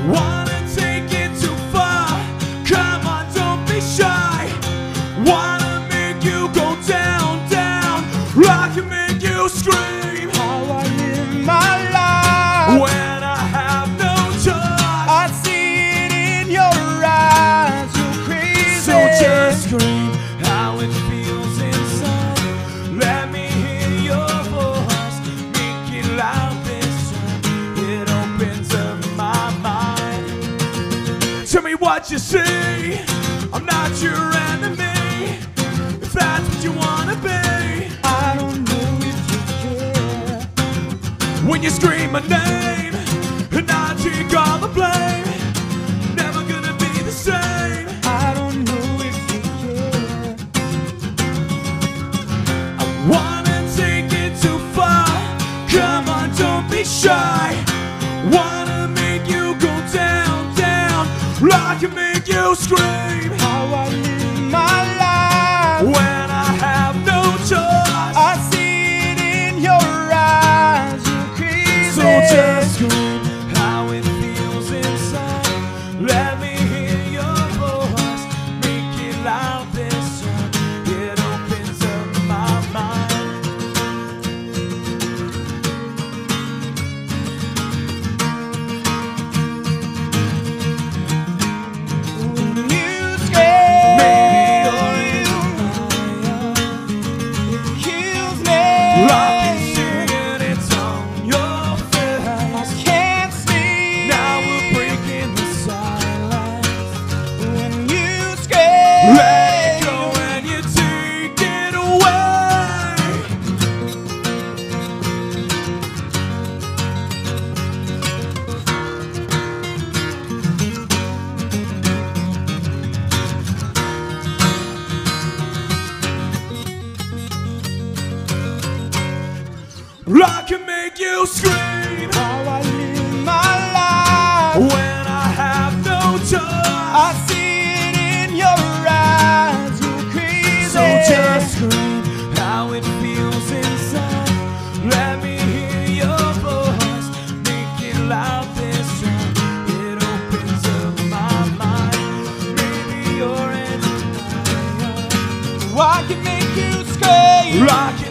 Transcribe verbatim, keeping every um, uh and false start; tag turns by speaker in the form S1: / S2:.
S1: Wanna take it too far? Come on, don't be shy. Wanna make you go down, down. I can make you scream.
S2: How I live my life
S1: When I have no choice,
S2: I see it in your eyes. You're crazy.
S1: so just scream how it feels inside. Let me hear your voice. Make it loud this time. It opens up my mind. Tell me what you see. I'm not your enemy. If that's what you wanna be.
S2: I don't know if you care.
S1: When you scream my name and I take all the blame, never gonna be the same.
S2: I don't know if you care.
S1: I wanna take it too far. Come on, don't be shy. Wanna make you go down, down. I can make you scream.
S2: How I live my life
S1: When I have no choice,
S2: I see it in your eyes. You're crazy.
S1: so just scream how it feels inside. Let me hear your voice. Make it loud this time. It opens up my mind.
S2: When you scream,
S1: Maybe you're in
S2: it kills me.
S1: I can see it, it's on your
S2: I
S1: face.
S2: can't sleep.
S1: Now we're breaking the silence.
S2: When you scream,
S1: Let it go and you take it away. I can make you scream
S2: how I live my life.
S1: when I have no choice.
S2: I see it in your eyes. You're crazy.
S1: So just scream how it feels inside. Let me hear your voice. Make it loud this time. It opens up my mind. Maybe you're in denial.
S2: I can make you scream.
S1: I